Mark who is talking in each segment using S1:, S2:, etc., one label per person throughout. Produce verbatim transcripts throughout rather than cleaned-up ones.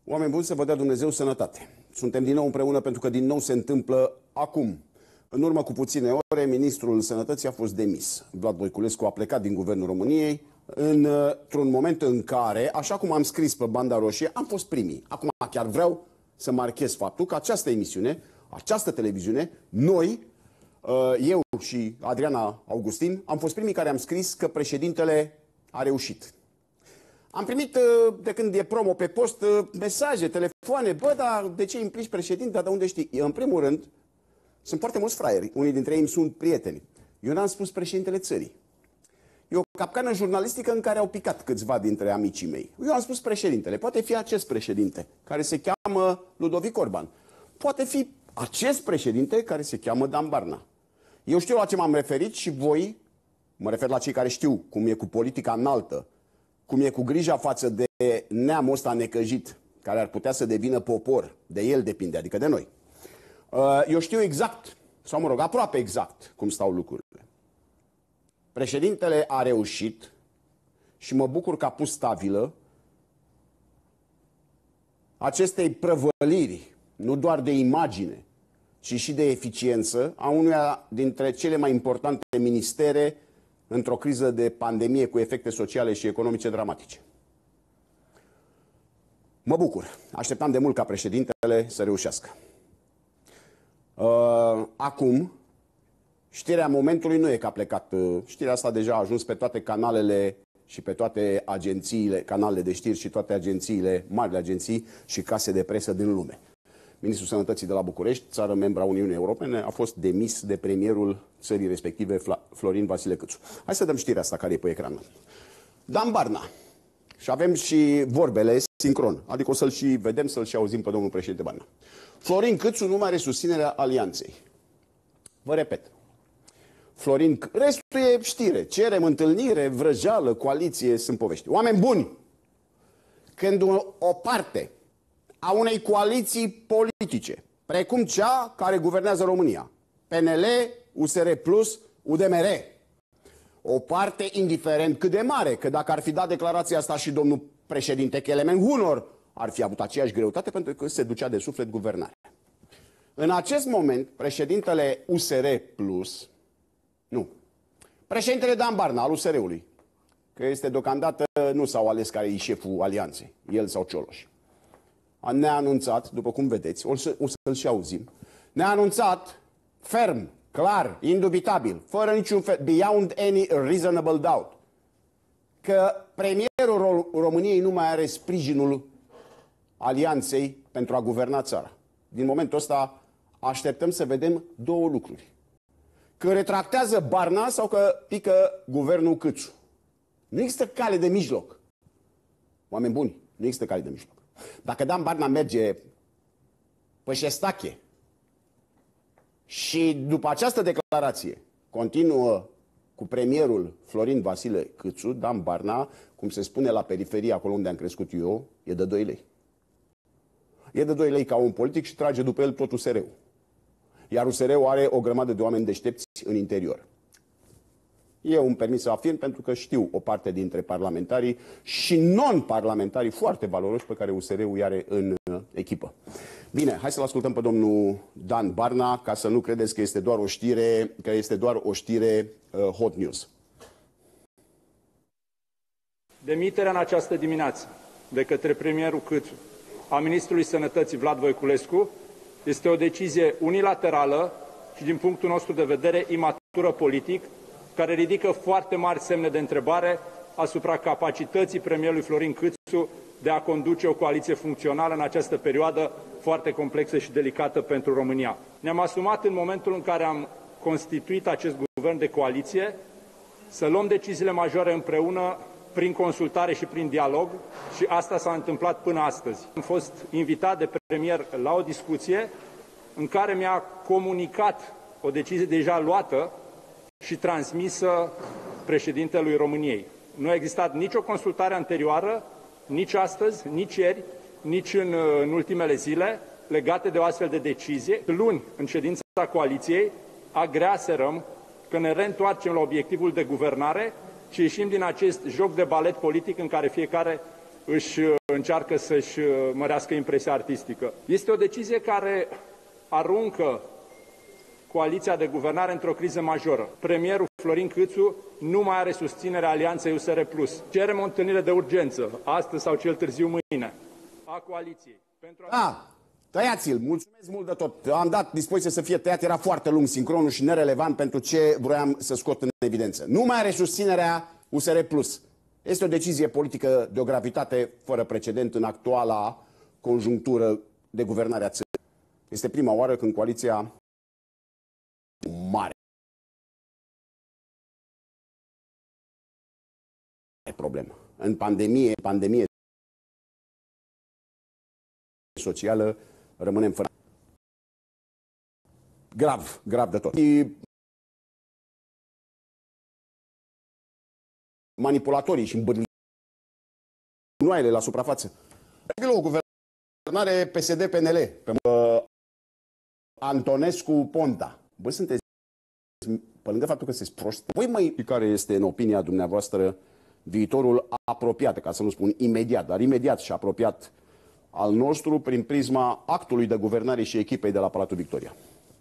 S1: Oameni buni, să vă dea Dumnezeu sănătate. Suntem din nou împreună pentru că din nou se întâmplă acum. În urmă cu puține ore, ministrul Sănătății a fost demis. Vlad Voiculescu a plecat din Guvernul României într-un moment în care, așa cum am scris pe banda roșie, am fost primii. Acum chiar vreau să marchez faptul că această emisiune, această televiziune, noi, eu și Adriana Augustin, am fost primii care am scris că președintele a reușit. Am primit, de când e promo pe post, mesaje, telefoane. Bă, dar de ce implici președinte? Dar unde știi? În primul rând, sunt foarte mulți fraieri. Unii dintre ei îmi sunt prieteni. Eu n-am spus președintele țării. E o capcană jurnalistică în care au picat câțiva dintre amicii mei. Eu am spus președintele. Poate fi acest președinte, care se cheamă Ludovic Orban. Poate fi acest președinte care se cheamă Dan Barna. Eu știu la ce m-am referit și voi, mă refer la cei care știu cum e cu politica înaltă, cum e cu grija față de neamul ăsta necăjit, care ar putea să devină popor. De el depinde, adică de noi. Eu știu exact, sau mă rog, aproape exact cum stau lucrurile. Președintele a reușit și mă bucur că a pus stabilă acestei prăvăliri, nu doar de imagine, ci și de eficiență, a unuia dintre cele mai importante ministere într-o criză de pandemie cu efecte sociale și economice dramatice. Mă bucur. Așteptam de mult ca președintele să reușească. Acum, știrea momentului nu e că a plecat. Știrea asta deja a ajuns pe toate canalele și pe toate agențiile, canalele de știri și toate agențiile, marile agenții și case de presă din lume. Ministrul Sănătății de la București, țară membra Uniunii Europene, a fost demis de premierul țării respective, Florin Vasile Câțu. Hai să dăm știrea asta care e pe ecran. Dan Barna. Și avem și vorbele sincron. Adică o să-l și vedem, să-l și auzim pe domnul președinte Barna. Florin Câțu nu mai are susținerea Alianței. Vă repet. Florin, restul e știre. Cerem întâlnire, vrăjeală, coaliție, sunt povești. Oameni buni! Când o parte a unei coaliții politice, precum cea care guvernează România, P N L, U S R plus, U D M R, o parte, indiferent cât de mare, că dacă ar fi dat declarația asta și domnul președinte Kelemen Hunor, ar fi avut aceeași greutate pentru că se ducea de suflet guvernarea. În acest moment, președintele U S R plus, nu, președintele Dan Barna al U S R-ului, că este deocamdată, nu s-au ales care e șeful alianței, el sau Cioloș, ne-a anunțat, după cum vedeți, o să-l și auzim, ne-a anunțat ferm, clar, indubitabil, fără niciun fel, beyond any reasonable doubt, că premierul României nu mai are sprijinul alianței pentru a guverna țara. Din momentul ăsta așteptăm să vedem două lucruri. Că retractează Barna sau că pică guvernul Câțu. Nu există cale de mijloc. Oameni buni, nu există cale de mijloc. Dacă Dan Barna merge pe șestache și după această declarație continuă cu premierul Florin Vasile Câțu, Dan Barna, cum se spune la periferie, acolo unde am crescut eu, e de doi lei. E de doi lei ca un politic și trage după el tot U S R-ul. Iar U S R-ul are o grămadă de oameni deștepți în interior. Eu îmi permit să afirm pentru că știu o parte dintre parlamentarii și non-parlamentarii foarte valoroși pe care U S R-ul îi are în echipă. Bine, hai să-l ascultăm pe domnul Dan Barna, ca să nu credeți că este doar o știre, că este doar o știre uh, hot news.
S2: Demiterea în această dimineață de către premierul Câțu a ministrului Sănătății Vlad Voiculescu este o decizie unilaterală și, din punctul nostru de vedere, imatură politic, care ridică foarte mari semne de întrebare asupra capacității premierului Florin Câțu de a conduce o coaliție funcțională în această perioadă foarte complexă și delicată pentru România. Ne-am asumat în momentul în care am constituit acest guvern de coaliție să luăm deciziile majore împreună prin consultare și prin dialog și asta s-a întâmplat până astăzi. Am fost invitat de premier la o discuție în care mi-a comunicat o decizie deja luată și transmisă președintelui României. Nu a existat nicio consultare anterioară, nici astăzi, nici ieri, nici în, în ultimele zile, legate de o astfel de decizie. Luni, în ședința coaliției, agreaserăm că ne reîntoarcem la obiectivul de guvernare și ieșim din acest joc de balet politic în care fiecare își încearcă să-și mărească impresia artistică. Este o decizie care aruncă coaliția de guvernare într-o criză majoră. Premierul Florin Câțu nu mai are susținerea alianței U S R plus. Cerem o întâlnire de urgență, astăzi sau cel târziu mâine, a coaliției. Pentru a...
S1: Ah, tăiați-l, mulțumesc mult de tot. Am dat dispoziție să fie tăiat, era foarte lung sincronul și nerelevant pentru ce vroiam să scot în evidență. Nu mai are susținerea U S R plus. Este o decizie politică de o gravitate fără precedent în actuala conjunctură de guvernare a țării. Este prima oară când coaliția mare problemă. În pandemie, pandemie socială, rămânem fără. Grav, grav de tot. Manipulatorii și îmbârnuaiele la suprafață. O guvernare P S D P N L, pe uh, Antonescu Ponta. Bă, sunteți, pe lângă faptul că sunteți proști, voi mai care este, în opinia dumneavoastră, viitorul apropiat, ca să nu spun imediat, dar imediat și apropiat al nostru prin prisma actului de guvernare și echipei de la Palatul Victoria?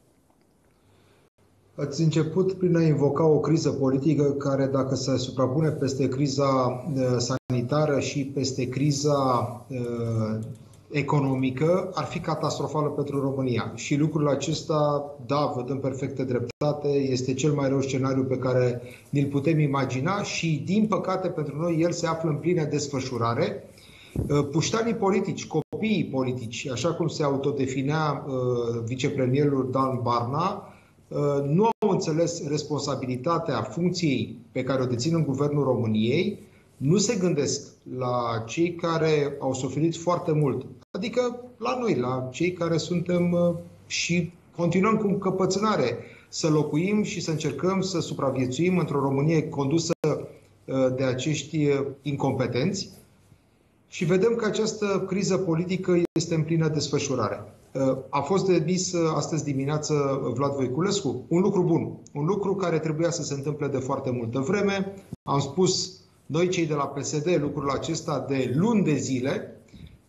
S3: Ați început prin a invoca o criză politică care, dacă se suprapune peste criza sanitară și peste criza uh, economică, ar fi catastrofală pentru România. Și lucrul acesta, da, vă dăm perfectă dreptate, este cel mai rău scenariu pe care ni-l putem imagina și, din păcate, pentru noi, el se află în plină desfășurare. Puștanii politici, copiii politici, așa cum se autodefinea uh, vicepremierul Dan Barna, uh, nu au înțeles responsabilitatea funcției pe care o dețin în Guvernul României, nu se gândesc la cei care au suferit foarte mult, adică la noi, la cei care suntem uh, și continuăm cu încăpățânare să locuim și să încercăm să supraviețuim într-o Românie condusă uh, de acești uh, incompetenți. Și vedem că această criză politică este în plină desfășurare. A fost demis astăzi dimineață Vlad Voiculescu, un lucru bun, un lucru care trebuia să se întâmple de foarte multă vreme. Am spus noi cei de la P S D lucrul acesta de luni de zile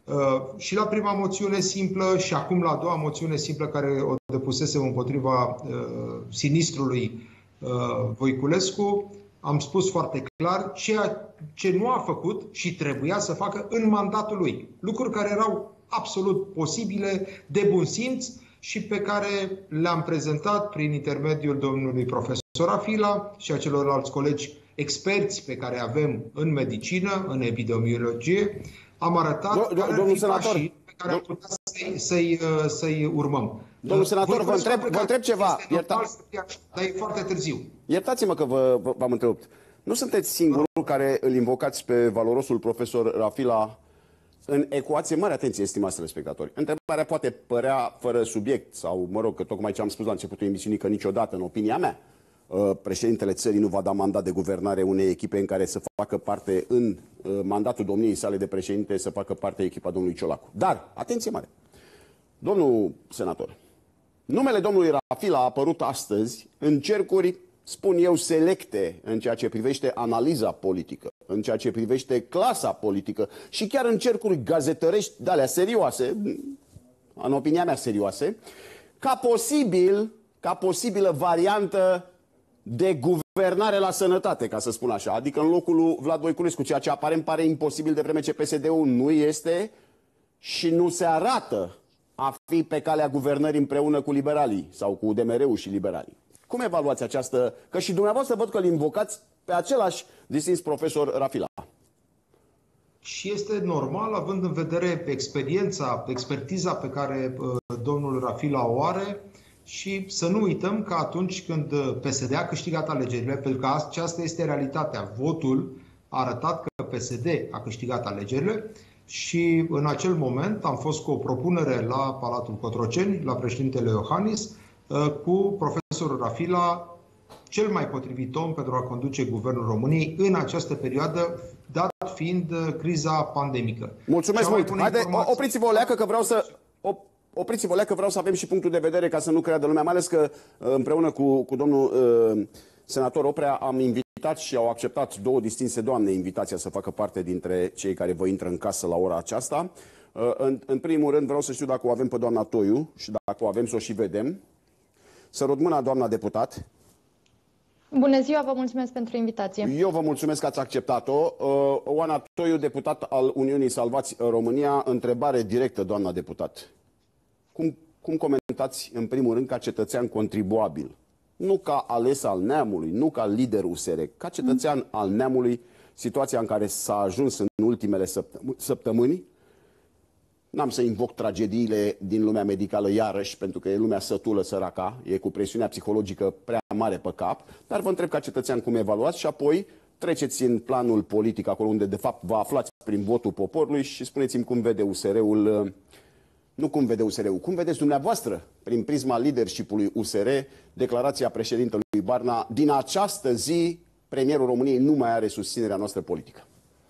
S3: și la prima moțiune simplă și acum la a doua moțiune simplă care o depusesem împotriva sinistrului Voiculescu. Am spus foarte clar ceea ce nu a făcut și trebuia să facă în mandatul lui. Lucruri care erau absolut posibile, de bun simț și pe care le-am prezentat prin intermediul domnului profesor Rafila și a celorlalți colegi experți pe care avem în medicină, în epidemiologie. Am arătat
S1: do, do, care
S3: pașii pe care am putea să-i, să-i, să-i urmăm.
S1: Domnul senator, vă întreb, vă întreb ceva.
S3: Ierta... Dar e foarte târziu.
S1: Iertați-mă că vă, v-am întrerupt. Nu sunteți singurul care îl invocați pe valorosul profesor Rafila în ecuație. Mare atenție, estimați telespectatori. Întrebarea poate părea fără subiect sau, mă rog, că tocmai ce am spus la începutul emisiunii, că niciodată, în opinia mea, președintele țării nu va da mandat de guvernare unei echipe în care să facă parte, în mandatul domniei sale de președinte, să facă parte echipa domnului Ciolacu. Dar, atenție mare, domnul senator, numele domnului Rafila a apărut astăzi în cercuri, spun eu, selecte în ceea ce privește analiza politică, în ceea ce privește clasa politică și chiar în cercuri gazetărești de alea serioase, în opinia mea serioase, ca posibil, ca posibilă variantă de guvernare la sănătate, ca să spun așa, adică în locul lui Vlad Voiculescu, ceea ce aparent pare imposibil de vreme ce P S D-ul nu este și nu se arată a fi pe calea guvernării împreună cu liberalii sau cu U D M R-ul și liberalii. Cum evaluați această... Că și dumneavoastră văd că îl invocați pe același distins profesor Rafila.
S3: Și este normal, având în vedere experiența, expertiza pe care uh, domnul Rafila o are și să nu uităm că atunci când P S D a câștigat alegerile, pentru că aceasta este realitatea, votul a arătat că P S D a câștigat alegerile și în acel moment am fost cu o propunere la Palatul Cotroceni, la președintele Iohannis, cu profesorul Rafila, cel mai potrivit om pentru a conduce Guvernul României în această perioadă, dat fiind criza pandemică.
S1: Mulțumesc mult! Haide, opriți-vă o leacă că vreau să... Opriți-vă o leacă că vreau să avem și punctul de vedere ca să nu creadă lumea, mai ales că împreună cu, cu domnul uh, senator Oprea am invitat invitat și au acceptat două distinse doamne invitația să facă parte dintre cei care vă intră în casă la ora aceasta. În, în primul rând vreau să știu dacă o avem pe doamna Toiu și dacă o avem să o și vedem. Să rog mâna, doamna deputat.
S4: Bună ziua, vă mulțumesc pentru invitație.
S1: Eu vă mulțumesc că ați acceptat-o. Oana Toiu, deputat al Uniunii Salvați România, întrebare directă, doamna deputat. Cum, cum comentați, în primul rând, ca cetățean contribuabil, nu ca ales al neamului, nu ca lider U S R, ca cetățean mm. al neamului, situația în care s-a ajuns în ultimele săptămâni? N-am să invoc tragediile din lumea medicală iarăși, pentru că e lumea sătulă, săraca, e cu presiunea psihologică prea mare pe cap, dar vă întreb ca cetățean cum evaluați și apoi treceți în planul politic, acolo unde de fapt vă aflați prin votul poporului și spuneți-mi cum vede U S R-ul, nu cum vede U S R-ul, cum vedeți dumneavoastră, prin prisma leadership-ului U S R, declarația președintelui Barna: din această zi, premierul României nu mai are susținerea noastră politică.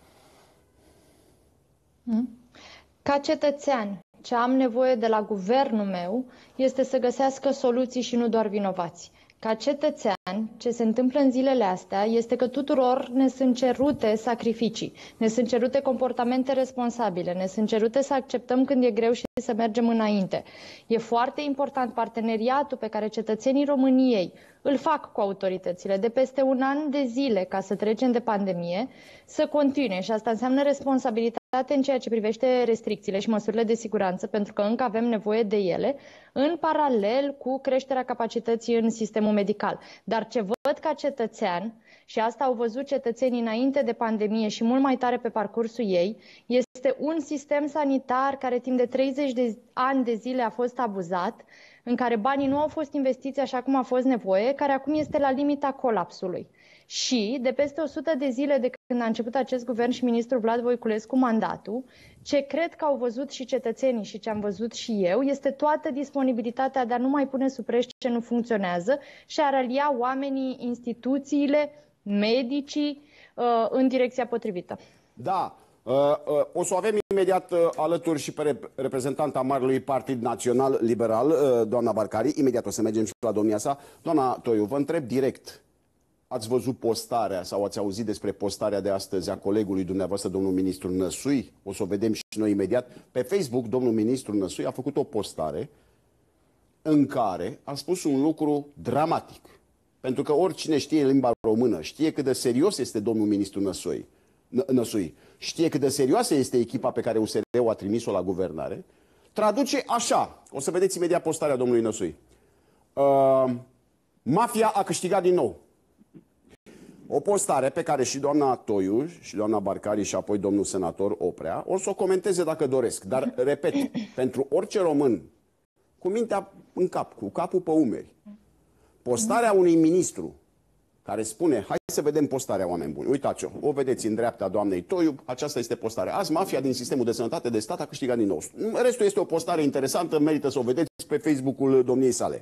S4: Mm. Ca cetățean, ce am nevoie de la guvernul meu este să găsească soluții și nu doar vinovați. Ca cetățean, ce se întâmplă în zilele astea este că tuturor ne sunt cerute sacrificii, ne sunt cerute comportamente responsabile, ne sunt cerute să acceptăm când e greu și să mergem înainte. E foarte important parteneriatul pe care cetățenii României îl fac cu autoritățile de peste un an de zile ca să trecem de pandemie, să continue, și asta înseamnă responsabilitate în ceea ce privește restricțiile și măsurile de siguranță, pentru că încă avem nevoie de ele, în paralel cu creșterea capacității în sistemul medical. Dar ce văd ca cetățean, și asta au văzut cetățenii înainte de pandemie și mult mai tare pe parcursul ei, este un sistem sanitar care timp de treizeci de ani de zile a fost abuzat, în care banii nu au fost investiți așa cum a fost nevoie, care acum este la limita colapsului. Și de peste o sută de zile de când a început acest guvern și ministrul Vlad Voiculescu mandatul, ce cred că au văzut și cetățenii și ce am văzut și eu, este toată disponibilitatea de a nu mai pune sub preș ce nu funcționează și a relia oamenii, instituțiile, medicii în direcția potrivită.
S1: Da. O să o avem imediat alături și pe reprezentanta Marelui Partid Național Liberal, doamna Barcari. Imediat o să mergem și la domnia sa. Doamna Toiu, vă întreb direct. Ați văzut postarea sau ați auzit despre postarea de astăzi a colegului dumneavoastră, domnul ministru Năsui? O să o vedem și noi imediat. Pe Facebook, domnul ministru Năsui a făcut o postare în care a spus un lucru dramatic. Pentru că oricine știe limba română, știe cât de serios este domnul ministru Năsui. Năsui. Știe cât de serioasă este echipa pe care U S R-ul a trimis-o la guvernare, traduce așa. O să vedeți imediat postarea domnului Năsui. Uh, mafia a câștigat din nou. O postare pe care și doamna Toiu și doamna Barcari și apoi domnul senator Oprea o să o comenteze dacă doresc. Dar, repet, pentru orice român cu mintea în cap, cu capul pe umeri, postarea unui ministru care spune: hai să vedem postarea, oameni buni. Uitați-o, o vedeți în dreapta doamnei Toiu, aceasta este postarea. Azi mafia din sistemul de sănătate de stat a câștigat din nou. Restul este o postare interesantă, merită să o vedeți pe Facebook-ul domniei sale.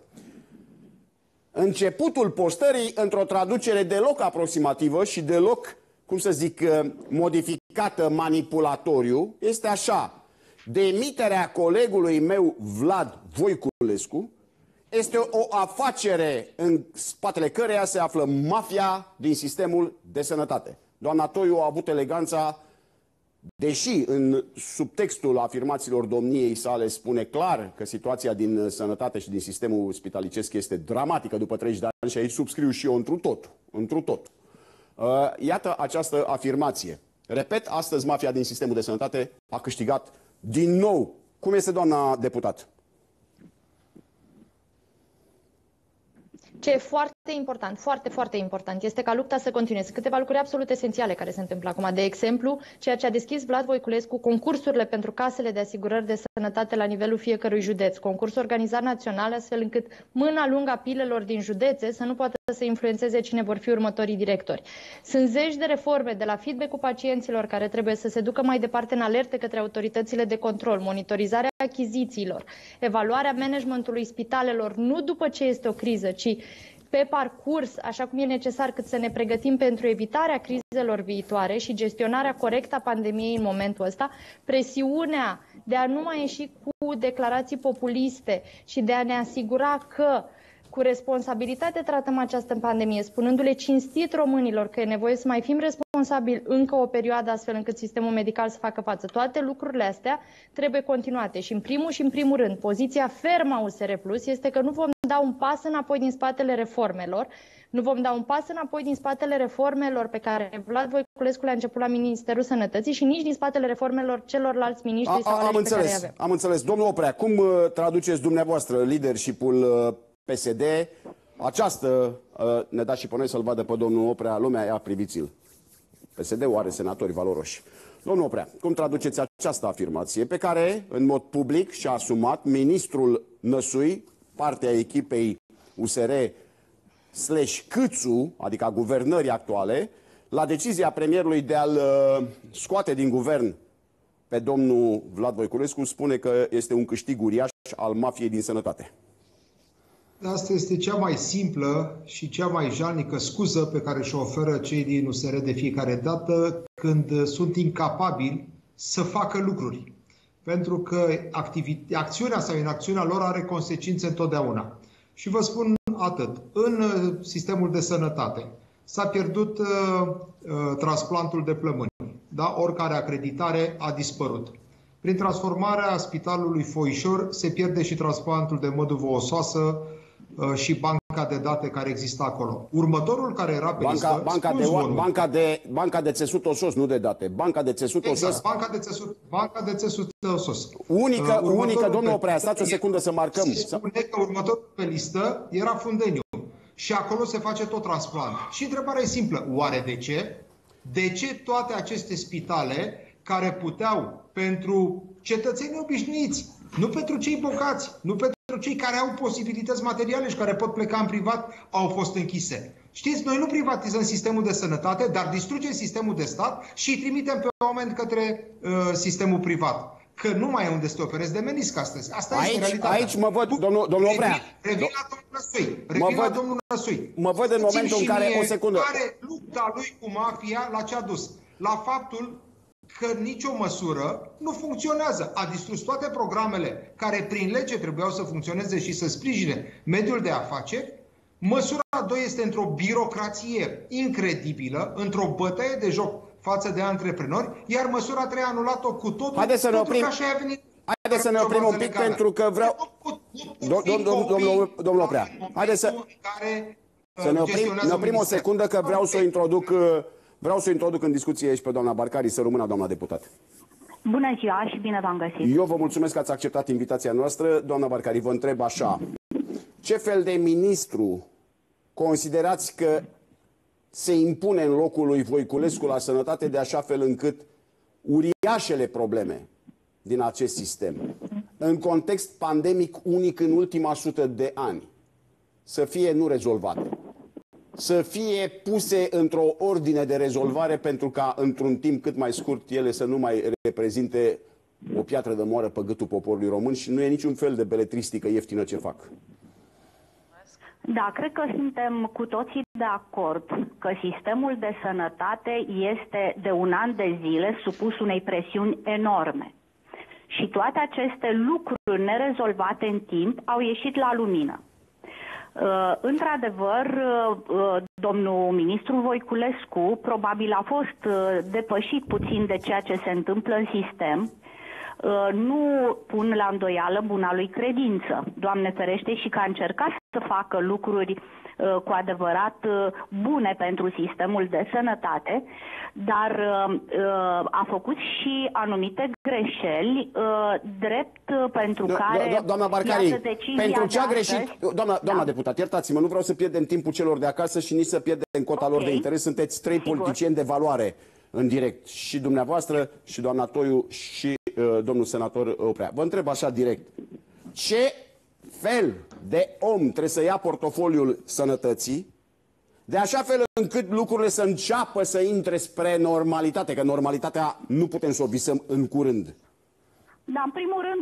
S1: Începutul postării, într-o traducere deloc aproximativă și deloc, cum să zic, modificată manipulatoriu, este așa: demiterea colegului meu Vlad Voiculescu este o afacere în spatele căreia se află mafia din sistemul de sănătate. Doamna Toiu a avut eleganța, deși în subtextul afirmațiilor domniei sale spune clar că situația din sănătate și din sistemul spitalicesc este dramatică după treizeci de ani, și aici subscriu și eu întru tot, întru tot. Iată această afirmație. Repet, astăzi mafia din sistemul de sănătate a câștigat din nou. Cum este, doamna deputat?
S4: Ce e foarte important, foarte, foarte important, este ca lupta să continue. Sunt câteva lucruri absolut esențiale care se întâmplă acum. De exemplu, ceea ce a deschis Vlad Voiculescu, concursurile pentru casele de asigurări de sănătate la nivelul fiecărui județ. Concurs organizat național, astfel încât mâna lungă a pilelor din județe să nu poată să influențeze cine vor fi următorii directori. Sunt zeci de reforme, de la feedback-ul pacienților care trebuie să se ducă mai departe în alerte către autoritățile de control, monitorizarea achizițiilor, evaluarea managementului spitalelor, nu după ce este o criză, ci pe parcurs, așa cum e necesar, cât să ne pregătim pentru evitarea crizelor viitoare și gestionarea corectă a pandemiei în momentul ăsta, presiunea de a nu mai ieși cu declarații populiste și de a ne asigura că cu responsabilitate tratăm această pandemie, spunându-le cinstit românilor că e nevoie să mai fim responsabili încă o perioadă astfel încât sistemul medical să facă față. Toate lucrurile astea trebuie continuate și în primul și în primul rând, poziția fermă a U S R Plus este că nu vom da un pas înapoi din spatele reformelor, nu vom da un pas înapoi din spatele reformelor pe care Vlad Voiculescu le-a început la Ministerul Sănătății și nici din spatele reformelor celorlalți miniștri sau aleși pe care îi avem.
S1: Am înțeles. Domnul Oprea, cum uh, traduceți dumneavoastră leadership-ul uh, P S D? Această, uh, ne dați și pe noi să-l vadă pe domnul Oprea, lumea, ia priviți-l. P S D-ul are senatori valoroși. Domnul Oprea, cum traduceți această afirmație pe care, în mod public, și-a asumat ministrul Năsui, partea echipei U S R slash Câțu, adică a guvernării actuale, la decizia premierului de a-l uh, scoate din guvern pe domnul Vlad Voiculescu, spune că este un câștig uriaș al mafiei din sănătate.
S3: Asta este cea mai simplă și cea mai jalnică scuză pe care și-o oferă cei din U S R de fiecare dată când sunt incapabili să facă lucruri. Pentru că acțiunea sau inacțiunea lor are consecințe întotdeauna. Și vă spun atât. În sistemul de sănătate s-a pierdut uh, uh, transplantul de plămâni. Da? Oricare acreditare a dispărut. Prin transformarea Spitalului Foișor se pierde și transplantul de măduvă osoasă uh, și banca de date care există acolo. Următorul care era pe
S1: banca,
S3: listă...
S1: Banca de, banca, de, banca de țesut osos, nu de date. Banca de țesut
S3: exact,
S1: osos...
S3: banca de țesut, banca de țesut osos.
S1: Unică, uh, unică domnul Oprea, stați o secundă să marcăm.
S3: Se spune că următorul pe listă era Fundeniu. Și acolo se face tot transplant. Și întrebarea e simplă. Oare de ce? De ce toate aceste spitale care puteau pentru cetățenii obișnuiți, nu pentru cei bogați, nu pentru cei care au posibilități materiale și care pot pleca în privat, au fost închise? Știți, noi nu privatizăm sistemul de sănătate, dar distrugem sistemul de stat și îi trimitem pe oameni către uh, sistemul privat. Că nu mai e unde să te operezi de menisc astăzi. Asta
S1: aici,
S3: este realitatea.
S1: Aici mă văd, domnul, domnul Oprea.
S3: Revin la domnul Năsui. Revin la domnul Năsui.
S1: Mă văd în momentul în care, o secundă.
S3: Care lupta lui cu mafia la ce a dus? La faptul că nicio măsură nu funcționează. A distrus toate programele care prin lege trebuiau să funcționeze și să sprijine mediul de afaceri. Măsura doi este într-o birocrație incredibilă, într-o bătaie de joc față de antreprenori, iar măsura trei a anulat-o cu totul.
S1: Haideți să ne oprim, Haideți să ne oprim un pic pentru că vreau... Domnul Oprea, haideți să, să ne oprim, ne oprim o secundă că vreau să o introduc, vreau să o introduc în discuție și pe doamna Barcari, să rămână doamna deputat.
S5: Bună ziua și bine v-am găsit.
S1: Eu vă mulțumesc că ați acceptat invitația noastră. Doamna Barcari, vă întreb așa. Ce fel de ministru considerați că se impune în locul lui Voiculescu la sănătate de așa fel încât uriașele probleme din acest sistem, în context pandemic unic în ultima sută de ani, să fie nu rezolvate, să fie puse într-o ordine de rezolvare pentru ca într-un timp cât mai scurt ele să nu mai reprezinte o piatră de moară pe gâtul poporului român și nu e niciun fel de beletristică ieftină ce fac.
S5: Da, cred că suntem cu toții de acord că sistemul de sănătate este de un an de zile supus unei presiuni enorme. Și toate aceste lucruri nerezolvate în timp au ieșit la lumină. Uh, într-adevăr, uh, domnul ministru Voiculescu probabil a fost uh, depășit puțin de ceea ce se întâmplă în sistem. Uh, nu pun la îndoială buna lui credință, Doamne ferește, și că a încercat să facă lucruri uh, cu adevărat uh, bune pentru sistemul de sănătate, dar uh, a făcut și anumite greșeli uh, drept uh, pentru do care...
S1: Do doamna Barcari, pentru ce a greșit... Doamna, doamna da. deputat, iertați-mă, nu vreau să pierdem timpul celor de acasă și nici să pierdem cota okay. lor de interes. Sunteți trei Sigur. politicieni de valoare în direct, și dumneavoastră, și doamna Toiu, și uh, domnul senator Oprea. Vă întreb așa direct, ce fel de om trebuie să ia portofoliul sănătății, de așa fel încât lucrurile să înceapă să intre spre normalitate, că normalitatea nu putem să o visăm în curând?
S5: Da, în primul rând, un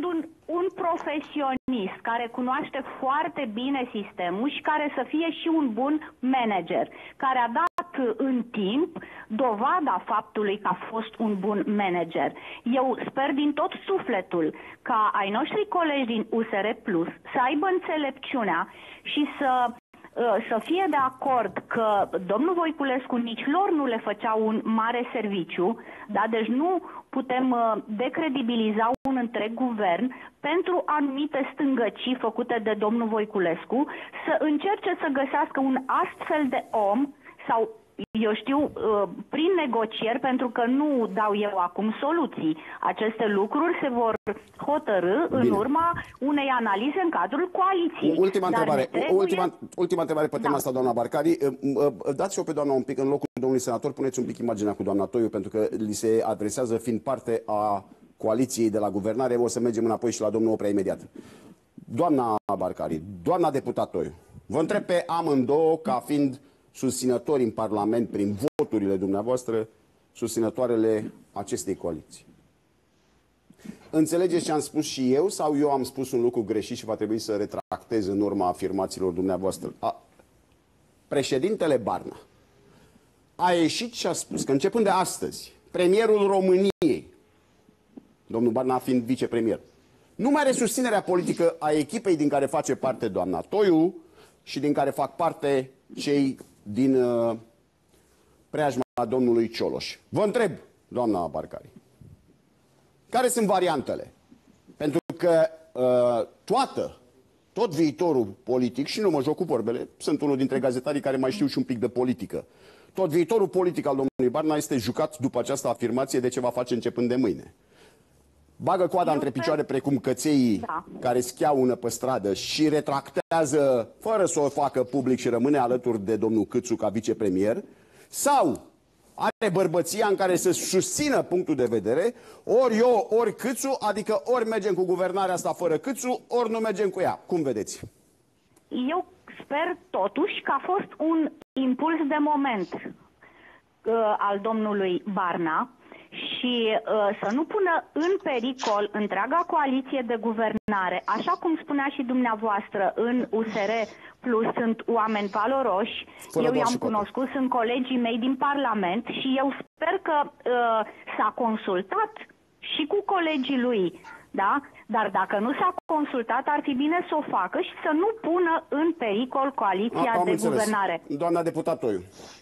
S5: un profesionist care cunoaște foarte bine sistemul și care să fie și un bun manager, care a dat în timp dovada faptului că a fost un bun manager. Eu sper din tot sufletul ca ai noștri colegi din U S R Plus să aibă înțelepciunea și să să fie de acord că domnul Voiculescu nici lor nu le făcea un mare serviciu, da? Deci nu putem decredibiliza un întreg guvern pentru anumite stângăcii făcute de domnul Voiculescu, să încerce să găsească un astfel de om sau, eu știu, prin negocieri, pentru că nu dau eu acum soluții. Aceste lucruri se vor hotărî în
S1: Bine.
S5: urma unei analize în cadrul coaliției.
S1: Ultima întrebare,
S5: trebuie...
S1: ultima, ultima întrebare pe tema
S5: da.
S1: asta, doamna Barcari. Dați-o pe doamna un pic în locul domnului senator, puneți un pic imaginea cu doamna Toiu, pentru că li se adresează fiind parte a coaliției de la guvernare. O să mergem înapoi și la domnul Oprea imediat. Doamna Barcari, doamna deputat Toiu, vă întreb pe amândouă ca fiind susținători în Parlament, prin voturile dumneavoastră, susținătoarele acestei coaliții. Înțelegeți ce am spus și eu sau eu am spus un lucru greșit și va trebui să retractez în urma afirmațiilor dumneavoastră? A, președintele Barna a ieșit și a spus că începând de astăzi, premierul României, domnul Barna fiind vicepremier, nu mai are susținerea politică a echipei din care face parte doamna Toiu și din care fac parte cei din uh, preajma domnului Cioloș. Vă întreb, doamna Barcari, care sunt variantele? Pentru că uh, toată, tot viitorul politic, și nu mă joc cu vorbele, sunt unul dintre gazetarii care mai știu și un pic de politică, tot viitorul politic al domnului Barna este jucat după această afirmație de ce va face începând de mâine. Bagă coada
S5: Eu
S1: între
S5: sper...
S1: picioare precum cățeii
S5: da.
S1: care schiaună pe stradă și retractează fără să o facă public și rămâne alături de domnul Câțu ca vicepremier, sau are bărbăția în care să susțină punctul de vedere, ori eu, ori Câțu, adică ori mergem cu guvernarea asta fără Câțu, ori nu mergem cu ea. Cum vedeți?
S5: Eu sper totuși că a fost un impuls de moment uh, al domnului Barna și uh, să nu pună în pericol întreaga coaliție de guvernare. Așa cum spunea și dumneavoastră, în U S R Plus sunt oameni valoroși,
S1: Fără
S5: eu i-am
S1: poate.
S5: cunoscut, sunt colegii mei din Parlament și eu sper că uh, s-a consultat și cu colegii lui, da? Dar dacă nu s-a consultat, ar fi bine să o facă și să nu pună în pericol coaliția
S1: A, am
S5: de
S1: înțeles.
S5: guvernare.
S1: Doamna deputat Toiu.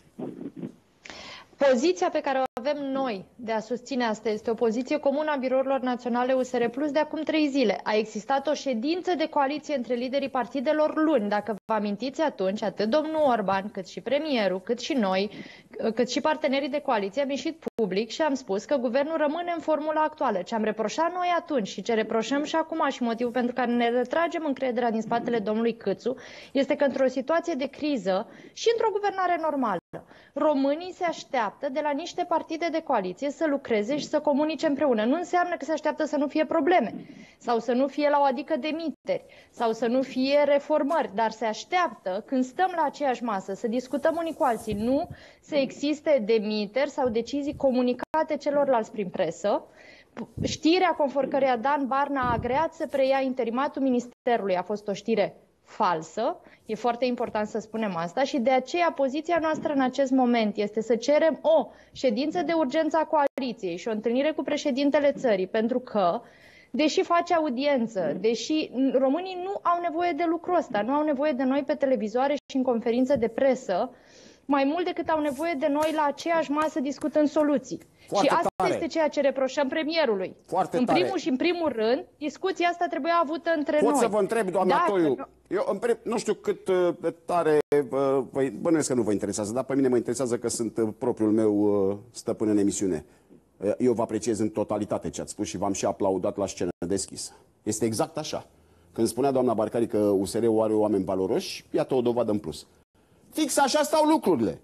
S4: Poziția pe care o avem noi de a susține asta este o poziție comună a birourilor naționale U S R Plus de acum trei zile. A existat o ședință de coaliție între liderii partidelor luni. Dacă vă amintiți atunci, atât domnul Orban, cât și premierul, cât și noi, cât și partenerii de coaliție am ieșit public și am spus că guvernul rămâne în formula actuală. Ce am reproșat noi atunci și ce reproșăm și acum și motivul pentru care ne retragem încrederea din spatele domnului Câțu este că într-o situație de criză și într-o guvernare normală, românii se așteaptă de la niște partide de coaliție să lucreze și să comunice împreună. Nu înseamnă că se așteaptă să nu fie probleme sau să nu fie la o adică demiteri sau să nu fie reformări, dar se așteaptă când stăm la aceeași masă să discutăm unii cu alții, nu să existe demiteri sau decizii comunicate celorlalți prin presă. Știrea conform căreia Dan Barna a agreat să preia interimatul Ministerului a fost o știre falsă. E foarte important să spunem asta și de aceea poziția noastră în acest moment este să cerem o ședință de urgență a coaliției și o întâlnire cu președintele țării, pentru că deși face audiență, deși românii nu au nevoie de lucrul ăsta, nu au nevoie de noi pe televizoare și în conferințe de presă, mai mult decât au nevoie de noi la aceeași masă discutând soluții.
S1: Foarte
S4: și asta
S1: tare.
S4: este ceea ce reproșăm premierului.
S1: Foarte
S4: în
S1: tare.
S4: primul și în primul rând, discuția asta trebuia avută între
S1: Pot
S4: noi.
S1: să vă întreb, doamna
S4: Dacă
S1: Toiu,
S4: nu...
S1: eu în prim, nu știu cât uh, de tare, uh, vă, bănuiesc că nu vă interesează, dar pe mine mă interesează că sunt uh, propriul meu uh, stăpân în emisiune. Uh, eu vă apreciez în totalitate ce ați spus și v-am și aplaudat la scenă deschisă. Este exact așa. Când spunea doamna Barcari că U S R-ul are oameni valoroși, iată o dovadă în plus. Fix așa stau lucrurile.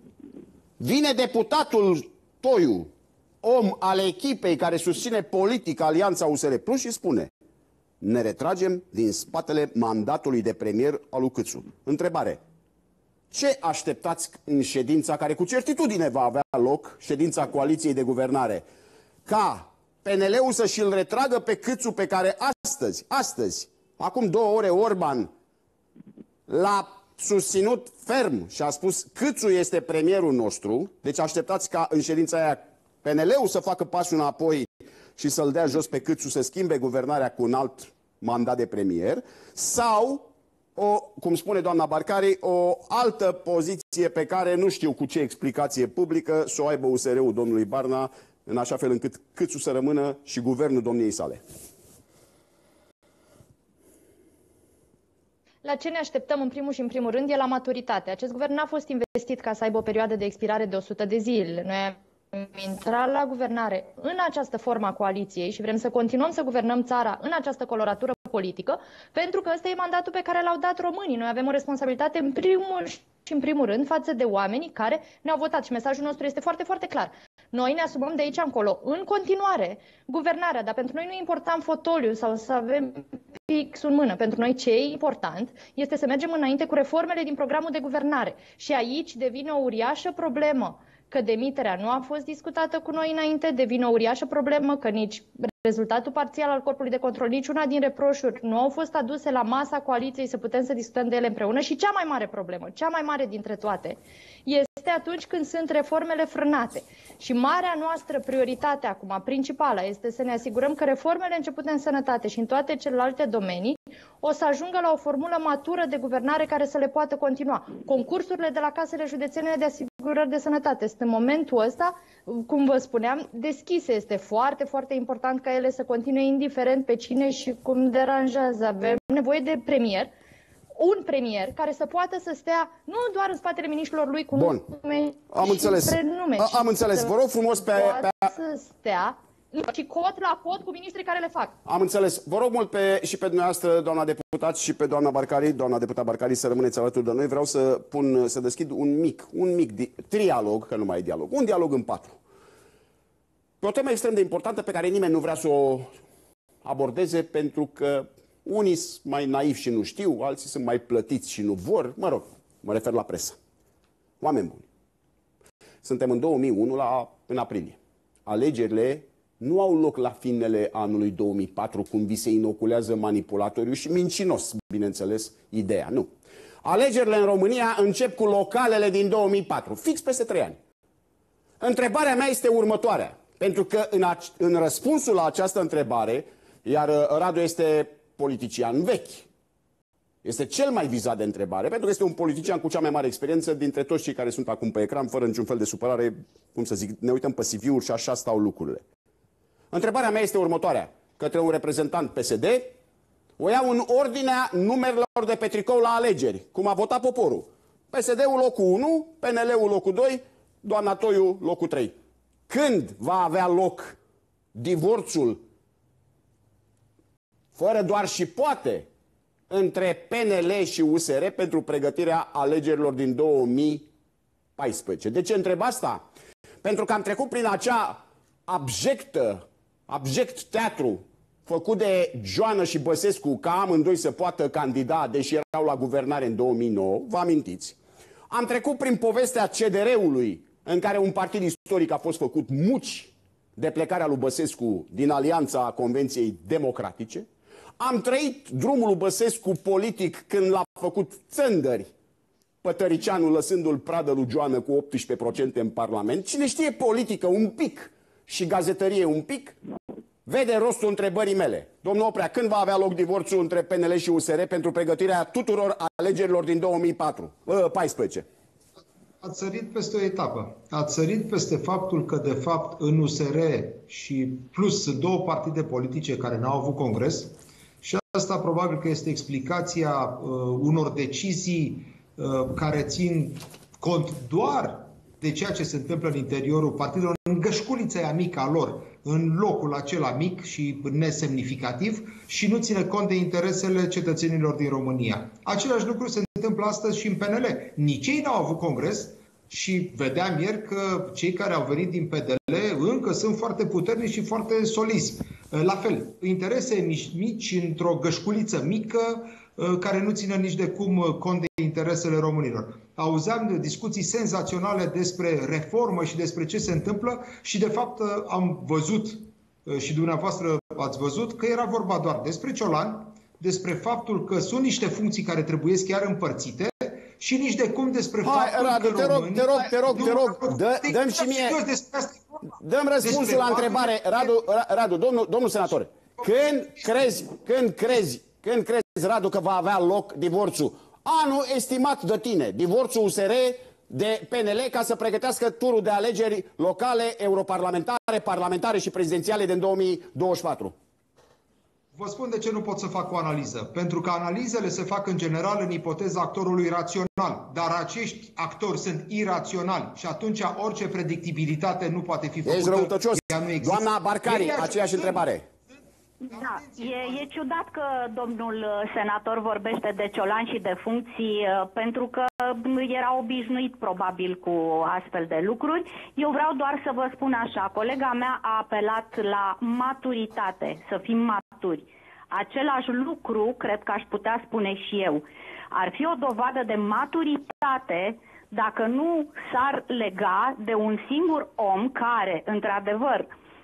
S1: Vine deputatul Toiu, om al echipei care susține politic Alianța U S R Plus și spune: ne retragem din spatele mandatului de premier al lui Câțu. Întrebare: ce așteptați în ședința care cu certitudine va avea loc, ședința coaliției de guvernare, ca P N L-ul să și-l retragă pe Câțu pe care astăzi, astăzi, acum două ore Orban l-a susținut ferm și a spus Câțu este premierul nostru, deci așteptați ca în ședința aia P N L-ul să facă pasul înapoi și să-l dea jos pe Câțu să schimbe guvernarea cu un alt mandat de premier, sau, o, cum spune doamna Barcari, o altă poziție pe care nu știu cu ce explicație publică să o aibă U S R-ul domnului Barna, în așa fel încât Câțu să rămână și guvernul domniei sale.
S4: La ce ne așteptăm în primul și în primul rând e la maturitate. Acest guvern n-a fost investit ca să aibă o perioadă de expirare de o sută de zile. Noi am intrat la guvernare în această formă a coaliției și vrem să continuăm să guvernăm țara în această coloratură politică, pentru că ăsta e mandatul pe care l-au dat românii. Noi avem o responsabilitate în primul și în primul rând față de oamenii care ne-au votat și mesajul nostru este foarte, foarte clar. Noi ne asumăm de aici încolo, în continuare, guvernarea, dar pentru noi nu e important fotoliu sau să avem pix în mână. Pentru noi ce e important este să mergem înainte cu reformele din programul de guvernare. Și aici devine o uriașă problemă că demiterea nu a fost discutată cu noi înainte, devine o uriașă problemă că nici rezultatul parțial al corpului de control, nici una din reproșuri nu au fost aduse la masa coaliției să putem să discutăm de ele împreună și cea mai mare problemă, cea mai mare dintre toate, este atunci când sunt reformele frânate. Și marea noastră prioritate acum, principală, este să ne asigurăm că reformele începute în sănătate și în toate celelalte domenii o să ajungă la o formulă matură de guvernare care să le poată continua. Concursurile de la casele județene de asigurări de sănătate sunt în momentul ăsta, cum vă spuneam, deschise. Este foarte, foarte important ca ele să continue indiferent pe cine și cum deranjează. Avem nevoie de premier, un premier care să poată să stea nu doar în spatele miniștrilor lui cu
S1: Bun.
S4: nume
S1: Am
S4: și
S1: înțeles.
S4: prenume.
S1: A, am înțeles. Vă rog frumos pe... pe...
S4: să stea și cot la cot cu ministrii care le fac.
S1: Am înțeles. Vă rog mult pe, și pe dumneavoastră, doamna deputat, și pe doamna Barcari, doamna deputat Barcari, să rămâneți alături de noi. Vreau să pun, să deschid un mic, un mic di trialog, că nu mai e dialog, un dialog în patru. Pe o temă extrem de importantă pe care nimeni nu vrea să o abordeze pentru că unii sunt mai naivi și nu știu, alții sunt mai plătiți și nu vor. Mă rog, mă refer la presă. Oameni buni. Suntem în două mii unu, la, în aprilie. Alegerile nu au loc la finele anului două mii patru, cum vi se inoculează manipulatoriu și mincinos, bineînțeles, ideea. Nu. Alegerile în România încep cu localele din două mii patru, fix peste trei ani. Întrebarea mea este următoarea, pentru că în, în răspunsul la această întrebare, iar Radu este politician vechi, este cel mai vizat de întrebare, pentru că este un politician cu cea mai mare experiență dintre toți cei care sunt acum pe ecran, fără niciun fel de supărare, cum să zic, ne uităm pe C V-uri și așa stau lucrurile. Întrebarea mea este următoarea, către un reprezentant P S D, o iau în ordinea numerelor de pe tricou la alegeri, cum a votat poporul. P S D-ul locul unu, P N L-ul locul doi, doamna Toiu locul trei. Când va avea loc divorțul, fără doar și poate, între P N L și U S R pentru pregătirea alegerilor din două mii paisprezece? De ce întreb asta? Pentru că am trecut prin acea abjectă, abject teatru făcut de Joană și Băsescu ca amândoi să poată candida, deși erau la guvernare în două mii nouă, vă amintiți? Am trecut prin povestea C D R-ului, în care un partid istoric a fost făcut muci de plecarea lui Băsescu din alianța Convenției Democratice. Am trăit drumul lui Băsescu politic când l-a făcut țândări Pătăricianu, lăsându-l pradă lui Joană cu optsprezece la sută în Parlament. Cine știe politică un pic și gazetărie un pic, vede rostul întrebării mele. Domnul Oprea, când va avea loc divorțul între P N L și U S R pentru pregătirea tuturor alegerilor din două mii paisprezece?
S3: Ați sărit peste o etapă. Ați sărit peste faptul că, de fapt, în U S R și plus sunt două partide politice care n-au avut congres și asta probabil că este explicația uh, unor decizii uh, care țin cont doar de ceea ce se întâmplă în interiorul partidelor, în gășculița aia mică a lor, în locul acela mic și nesemnificativ și nu ține cont de interesele cetățenilor din România. Același lucru se întâmplă astăzi și în P N L. Nici ei n-au avut congres și vedeam ieri că cei care au venit din P D L încă sunt foarte puternici și foarte solizi. La fel, interese mici, mici într-o gășculiță mică care nu țină nici de cum cont de interesele românilor. Auzeam discuții senzaționale despre reformă și despre ce se întâmplă și de fapt am văzut și dumneavoastră ați văzut că era vorba doar despre ciolani, despre faptul că sunt niște funcții care trebuie chiar împărțite și nici de cum despre
S1: Hai,
S3: faptul
S1: Radu,
S3: că
S1: te rog,
S3: românii...
S1: te rog, te rog, te rog, dă, dă-mi și mie, dă-mi răspunsul la întrebare, Radu, Radu, domnul, domnul senator, când crezi, când crezi, când crezi, Radu, că va avea loc divorțul? Anul estimat de tine, divorțul U S R de P N L, ca să pregătească turul de alegeri locale, europarlamentare, parlamentare și prezidențiale din două mii douăzeci și patru.
S3: Vă spun de ce nu pot să fac o analiză. Pentru că analizele se fac în general în ipoteza actorului rațional. Dar acești actori sunt iraționali și atunci orice predictibilitate nu poate fi făcută.
S1: Ești răutăcios.
S3: Nu
S1: Doamna Barcari, aceeași întrebare.
S5: Da, e, e ciudat că domnul senator vorbește de ciolani și de funcții, pentru că era obișnuit probabil cu astfel de lucruri. Eu vreau doar să vă spun așa, colega mea a apelat la maturitate, să fim maturi. Același lucru, cred că aș putea spune și eu. Ar fi o dovadă de maturitate dacă nu s-ar lega de un singur om care, într-adevăr,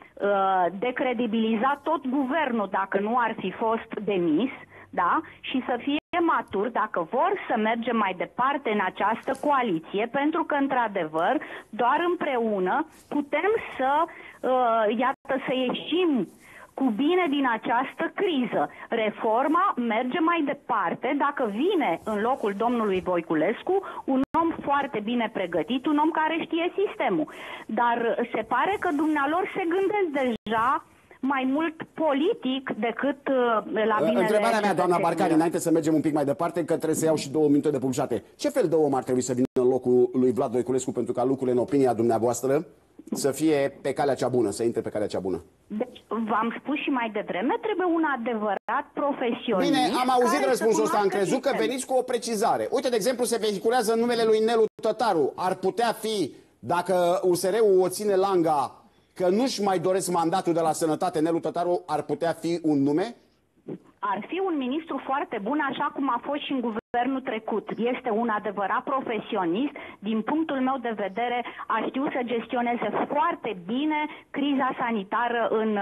S5: decredibiliza tot guvernul dacă nu ar fi fost demis, da? Și să fie maturi dacă vor să mergem mai departe în această coaliție, pentru că, într-adevăr, doar împreună putem să, uh, iată, să ieșim cu bine din această criză. Reforma merge mai departe dacă vine în locul domnului Voiculescu un om foarte bine pregătit, un om care știe sistemul. Dar se pare că dumnealor se gândesc deja mai mult politic decât la binele...
S1: Întrebarea mea, doamna Barcari, înainte să mergem un pic mai departe, că trebuie să iau și două minute de publicitate. Ce fel de om ar trebui să vină în locul lui Vlad Voiculescu pentru ca lucrurile, în opinia dumneavoastră, să fie pe calea cea bună, să intre pe calea cea bună?
S5: Deci, v-am spus și mai devreme, trebuie un adevărat profesionist.
S1: Bine, am auzit răspunsul ăsta, am crezut că veniți cu o precizare. Uite, de exemplu, se vehiculează numele lui Nelu Tătaru. Ar putea fi, dacă U S R-ul o ține langa, că nu-și mai doresc mandatul de la Sănătate, Nelu Tătaru ar putea fi un nume?
S5: Ar fi un ministru foarte bun, așa cum a fost și în guvernul trecut. Este un adevărat profesionist. Din punctul meu de vedere, a știut să gestioneze foarte bine criza sanitară în,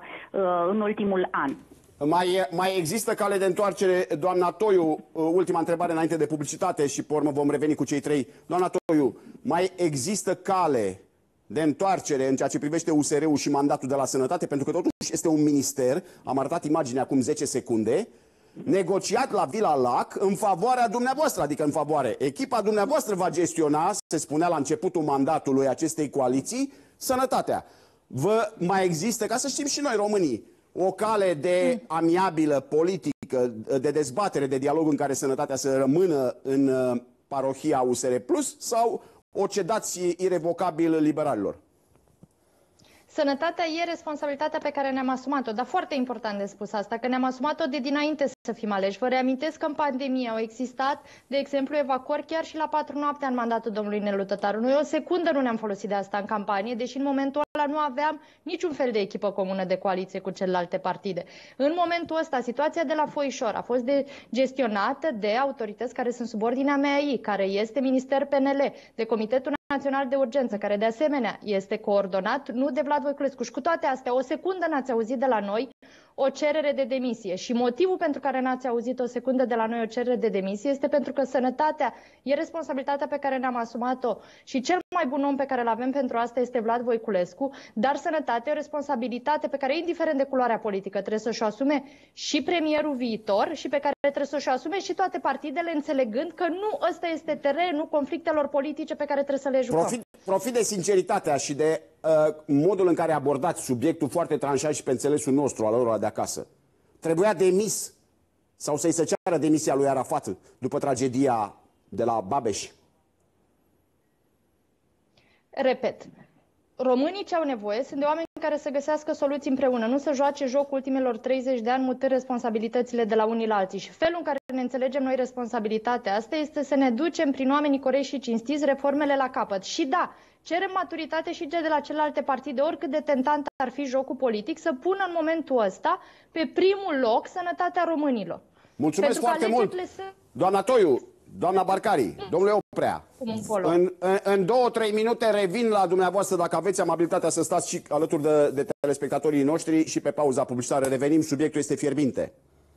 S5: în ultimul an.
S1: Mai, mai există cale de întoarcere, doamna Toiu, ultima întrebare înainte de publicitate și pe urmă vom reveni cu cei trei. Doamna Toiu, mai există cale de întoarcere în ceea ce privește U S R-ul și mandatul de la Sănătate, pentru că totuși este un minister, am arătat imaginea acum zece secunde, negociat la Vila Lac în favoarea dumneavoastră, adică în favoare. Echipa dumneavoastră va gestiona, se spunea la începutul mandatului acestei coaliții, Sănătatea. Vă mai există, ca să știm și noi românii, o cale de amiabilă politică, de dezbatere, de dialog în care Sănătatea să rămână în parohia U S R plus, sau o cedați irevocabil liberalilor?
S4: Sănătatea e responsabilitatea pe care ne-am asumat-o, dar foarte important de spus asta, că ne-am asumat-o de dinainte să fim aleși. Vă reamintesc că în pandemie au existat, de exemplu, evacuări chiar și la patru noaptea în mandatul domnului Nelu Tătaru. Noi o secundă nu ne-am folosit de asta în campanie, deși în momentul ăla nu aveam niciun fel de echipă comună de coaliție cu celelalte partide. În momentul ăsta, situația de la Foișor a fost de gestionată de autorități care sunt sub ordinea M A I, care este Minister P N L, de Comitetul Național de Urgență, care de asemenea este coordonat nu de Vlad Voiculescu. Și cu toate astea, o secundă n-ați auzit de la noi o cerere de demisie. Și motivul pentru care n-ați auzit o secundă de la noi o cerere de demisie este pentru că Sănătatea e responsabilitatea pe care ne-am asumat-o și cel mai bun om pe care îl avem pentru asta este Vlad Voiculescu, dar Sănătatea e o responsabilitate pe care, indiferent de culoarea politică, trebuie să-și o asume și premierul viitor și pe care trebuie să-și o asume și toate partidele, înțelegând că nu ăsta este terenul conflictelor politice pe care trebuie să le jucăm.
S1: Profit, profit de sinceritatea și de uh, modul în care abordați subiectul foarte tranșat și pe înțelesul nostru al lor de acasă. Trebuia demis sau să-i se ceară demisia lui Arafat după tragedia de la Babeș?
S4: Repet, românii ce au nevoie sunt de oameni care să găsească soluții împreună, nu să joace joc ultimelor treizeci de ani mutând responsabilitățile de la unii la alții. Și felul în care ne înțelegem noi responsabilitatea asta este să ne ducem prin oamenii corecți și cinstiți reformele la capăt. Și da, cerem maturitate și de la celelalte partide, oricât de tentant ar fi jocul politic, să pună în momentul ăsta pe primul loc sănătatea românilor.
S1: Mulțumesc
S4: Pentru
S1: foarte mult!
S4: Sunt...
S1: Doamna Toiu, Doamna Barcari, domnule Oprea, în, în, în două, trei minute revin la dumneavoastră dacă aveți amabilitatea să stați și alături de, de telespectatorii noștri și pe pauza publicitară. Revenim, subiectul este fierbinte.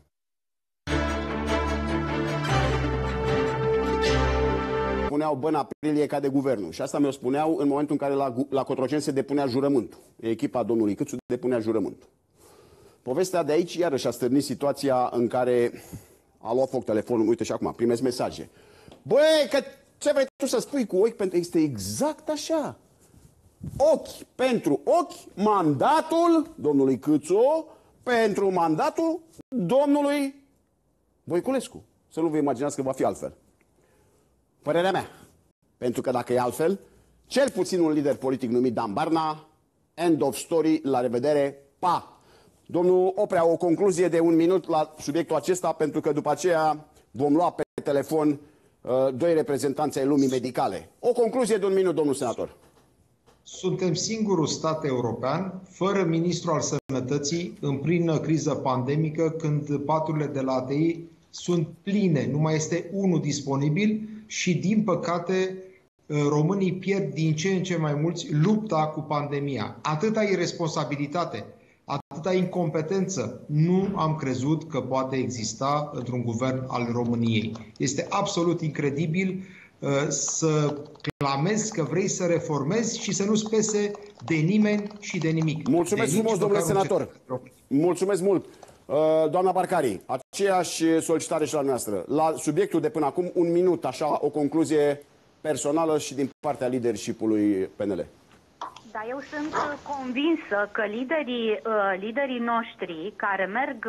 S1: Spuneau, bă, în aprilie cade guvernul. Și asta mi-o spuneau în momentul în care la, la Cotroceni se depunea jurământul. Echipa domnului Câțu depunea jurământul. Povestea de aici iarăși a stârnit situația în care a luat foc telefonul. Uite și acum, primesc mesaje. Băi, că ce vrei tu să spui cu ochi? Pentru este exact așa. Ochi pentru ochi, mandatul domnului Câțu pentru mandatul domnului Voiculescu. Să nu vă imaginați că va fi altfel. Părerea mea. Pentru că dacă e altfel, cel puțin un lider politic numit Dan Barna, end of story, la revedere, pa! Domnul Oprea, o concluzie de un minut la subiectul acesta, pentru că după aceea vom lua pe telefon uh, doi reprezentanți ai lumii medicale. O concluzie de un minut, domnul senator.
S3: Suntem singurul stat european fără ministru al sănătății în plină criză pandemică, când paturile de la A T I sunt pline, nu mai este unul disponibil și, din păcate, românii pierd din ce în ce mai mulți lupta cu pandemia. Atâta irresponsabilitate, atâta incompetență nu am crezut că poate exista într-un guvern al României. Este absolut incredibil uh, să clamezi că vrei să reformezi și să nu-ți pese de nimeni și de nimic.
S1: Mulțumesc frumos, domnule senator. Mulțumesc mult. Uh, doamna Barcari, aceeași solicitare și la noastră. La subiectul de până acum, un minut, așa, o concluzie personală și din partea leadership-ului P N L.
S5: Da, eu sunt convinsă că liderii, liderii noștri care merg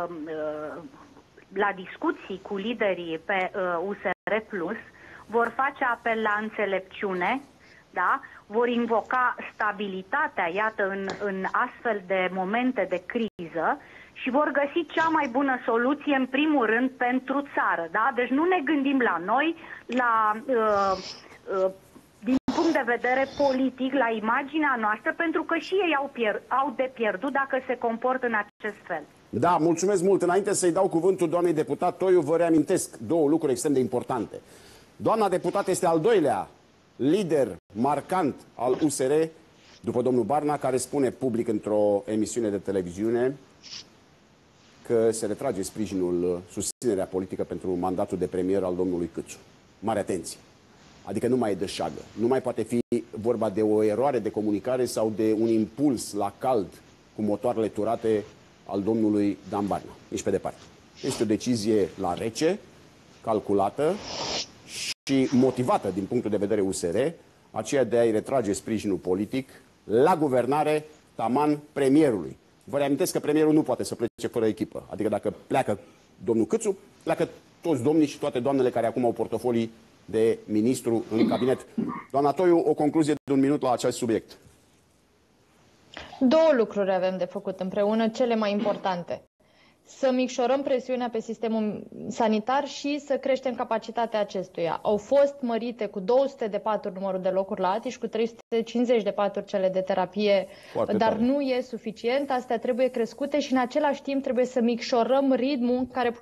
S5: la discuții cu liderii pe U S R Plus vor face apel la înțelepciune, da? Vor invoca stabilitatea, iată, în, în astfel de momente de criză și vor găsi cea mai bună soluție, în primul rând, pentru țară, da? Deci nu ne gândim la noi, la... Uh, uh, din punct de vedere politic, la imaginea noastră, pentru că și ei au, pier au de pierdut dacă se comportă în acest fel.
S1: Da, mulțumesc mult. Înainte să-i dau cuvântul doamnei deputat Toiu, vă reamintesc două lucruri extrem de importante. Doamna deputat este al doilea lider marcant al U S R, după domnul Barna, care spune public într-o emisiune de televiziune că se retrage sprijinul, susținerea politică pentru mandatul de premier al domnului Câțu. Mare atenție! Adică nu mai e de șagă. Nu mai poate fi vorba de o eroare de comunicare sau de un impuls la cald cu motoarele turate al domnului Dan Barna. Nici pe departe. Este o decizie la rece, calculată și motivată din punctul de vedere U S R, aceea de a-i retrage sprijinul politic la guvernare taman premierului. Vă reamintesc că premierul nu poate să plece fără echipă. Adică dacă pleacă domnul Câțu, pleacă toți domnii și toate doamnele care acum au portofolii de ministru în cabinet. Doamna Toiu, o concluzie de un minut la acest subiect.
S4: Două lucruri avem de făcut împreună, cele mai importante. Să micșorăm presiunea pe sistemul sanitar și să creștem capacitatea acestuia. Au fost mărite cu două sute de paturi numărul de locuri la A T I și cu trei sute cincizeci de paturi cele de terapie, foarte dar tare. Nu e suficient, astea trebuie crescute și în același timp trebuie să micșorăm ritmul în care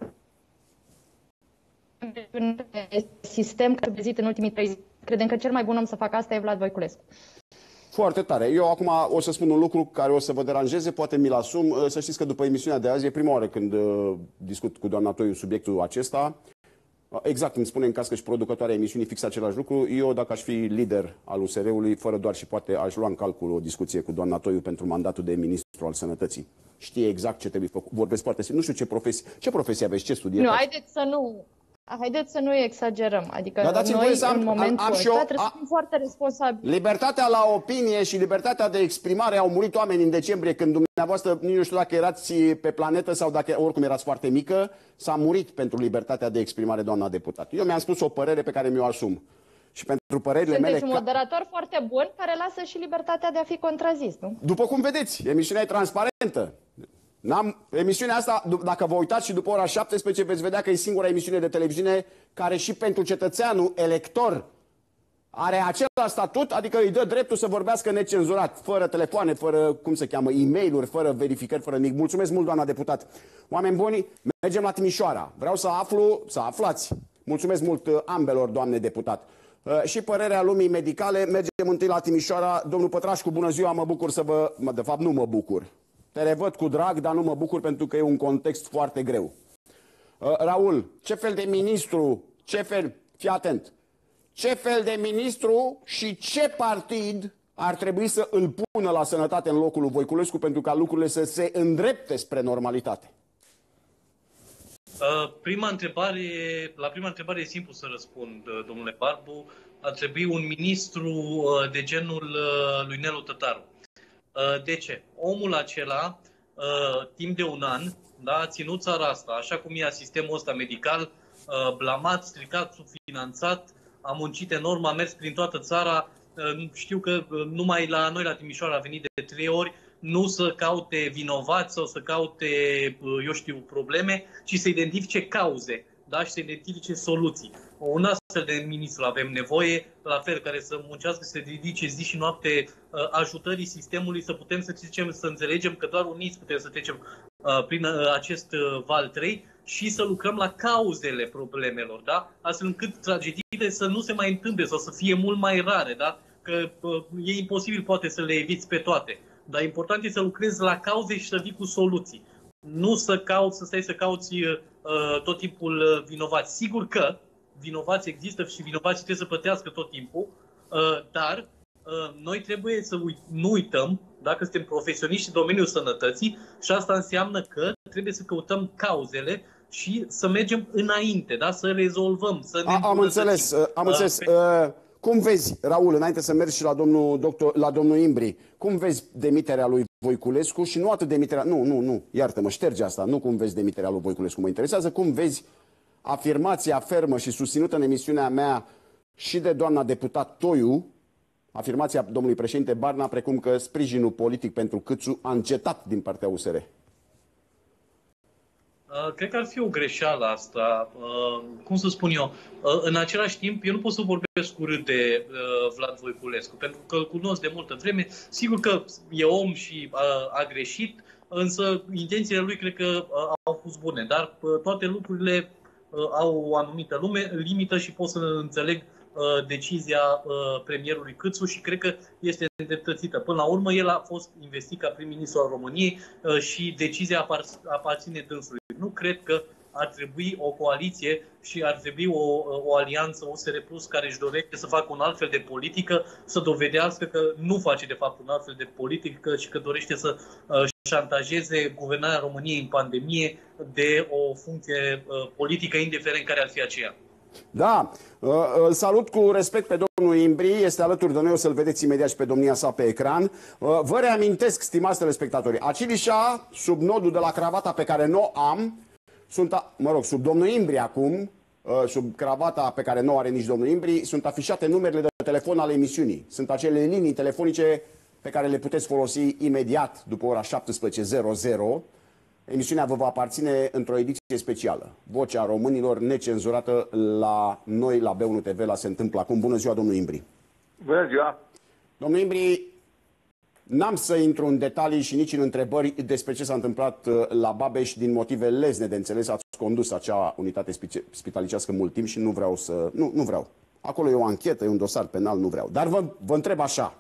S4: sistem trezit în ultimii trei zile. Credem că cel mai bun om să facă asta e Vlad Voiculescu.
S1: Foarte tare. Eu acum o să spun un lucru care o să vă deranjeze, poate mi-l asum. Să știți că după emisiunea de azi, e prima oară când uh, discut cu doamna Toiu subiectul acesta. Exact, îmi spune în caz că și producătoarea emisiunii fix același lucru. Eu, dacă aș fi lider al U S R-ului, fără doar și poate, aș lua în calcul o discuție cu doamna Toiu pentru mandatul de ministru al sănătății. Știe exact ce trebuie făcut. Vorbesc foarte simplu. Nu știu ce profesie, ce profesie aveți, ce studiați.
S4: Nu, haideți să nu... Haideți să nu exagerăm. Adică
S1: da,
S4: noi,
S1: să am,
S4: în momentul
S1: am, am
S4: ăsta,
S1: eu,
S4: trebuie
S1: a,
S4: să fim foarte responsabili.
S1: Libertatea la opinie și libertatea de exprimare, au murit oameni în decembrie când dumneavoastră, nu știu dacă erați pe planetă sau dacă oricum erați foarte mică, s-a murit pentru libertatea de exprimare, doamna deputat. Eu mi-am spus o părere pe care mi-o asum. Și pentru părerile
S4: Sunteți
S1: mele...
S4: un moderator foarte bun care lasă și libertatea de a fi contrazis, nu?
S1: După cum vedeți, emisiunea e transparentă. N-am, emisiunea asta, dacă vă uitați și după ora șaptesprezece, veți vedea că e singura emisiune de televiziune care și pentru cetățeanul elector are același statut, adică îi dă dreptul să vorbească necenzurat, fără telefoane, fără, cum se cheamă, e-mail-uri, fără verificări, fără nimic. Mulțumesc mult, doamna deputat. Oameni buni, mergem la Timișoara. Vreau să aflu, să aflați. Mulțumesc mult ambelor, doamne deputat. Și părerea lumii medicale, mergem întâi la Timișoara. Domnul Pătrașcu, bună ziua, mă bucur să vă... De fapt, nu mă bucur. Te revăd cu drag, dar nu mă bucur pentru că e un context foarte greu. Raul, ce fel de ministru, ce fel... Fii atent. Ce fel de ministru și ce partid ar trebui să îl pună la sănătate în locul lui Voiculescu pentru ca lucrurile să se îndrepte spre normalitate?
S6: Prima întrebare, la prima întrebare e simplu să răspund, domnule Barbu. Ar trebui un ministru de genul lui Nelu Tătaru. De ce? Omul acela, timp de un an, da, a ținut țara asta, așa cum e sistemul ăsta medical, blamat, stricat, subfinanțat, a muncit enorm, a mers prin toată țara. Știu că numai la noi, la Timișoara, a venit de trei ori, nu să caute vinovați sau să caute, eu știu, probleme, ci să identifice cauze, da? Și să identifice soluții. Un astfel de ministru avem nevoie, la fel, care să muncească, să se dedice zi și noapte ajutării sistemului, să putem să zicem, să înțelegem că doar uniți putem să trecem prin acest val trei și să lucrăm la cauzele problemelor, da? Astfel încât tragediile să nu se mai întâmple sau să fie mult mai rare, da? Că e imposibil poate să le eviți pe toate. Dar important e să lucrezi la cauze și să vii cu soluții. Nu să cauți, să stai să cauți uh, tot timpul uh, vinovați. Sigur că vinovați există și vinovații trebuie să plătească tot timpul, uh, dar uh, noi trebuie să uit- nu uităm, dacă suntem profesioniști în domeniul sănătății, și asta înseamnă că trebuie să căutăm cauzele și să mergem înainte, da? Să rezolvăm, să ne
S1: A, Am înțeles, am înțeles. Uh, pe... Cum vezi, Raul, înainte să mergi și la domnul, doctor, la domnul Imbri, cum vezi demiterea lui Voiculescu și nu atât demiterea... Nu, nu, nu, iartă-mă, șterge asta. Nu cum vezi demiterea lui Voiculescu. Mă interesează cum vezi afirmația fermă și susținută în emisiunea mea și de doamna deputat Toiu, afirmația domnului președinte Barna, precum că sprijinul politic pentru Câțu a încetat din partea U S R.
S6: Cred că ar fi o greșeală asta. Cum să spun eu? În același timp, eu nu pot să vorbesc urât de Vlad Voiculescu, pentru că îl cunosc de multă vreme. Sigur că e om și a greșit, însă intențiile lui cred că au fost bune. Dar toate lucrurile au o anumită lume, limită și pot să înțeleg decizia premierului Câțu și cred că este îndreptățită. Până la urmă, el a fost investit ca prim-ministru al României și decizia aparține dânsului. Nu cred că ar trebui o coaliție și ar trebui o, o alianță U S R Plus care își dorește să facă un alt fel de politică, să dovedească că nu face de fapt un alt fel de politică și că dorește să uh, șantajeze guvernarea României în pandemie de o funcție uh, politică, indiferent care ar fi aceea.
S1: Da, îl salut cu respect pe domnul Imbri, este alături de noi, o să-l vedeți imediat și pe domnia sa pe ecran. Vă reamintesc, stimați telespectatori, Acilișa, sub nodul de la cravata pe care nu am, sunt, a, mă rog, sub domnul Imbri acum, sub cravata pe care nu are nici domnul Imbri, sunt afișate numerele de telefon ale emisiunii. Sunt acele linii telefonice pe care le puteți folosi imediat după ora șaptesprezece zero zero. Emisiunea vă va aparține într-o ediție specială. Vocea românilor necenzurată la noi, la B unu T V, la Se întâmplă acum. Bună ziua, domnul Imbri.
S7: Bună ziua.
S1: Domnul Imbri, n-am să intru în detalii și nici în întrebări despre ce s-a întâmplat la Babeș. Din motive lezne de înțeles, ați condus acea unitate spitalicească mult timp și nu vreau să... Nu, nu vreau. Acolo e o anchetă, e un dosar penal, nu vreau. Dar vă, vă întreb așa.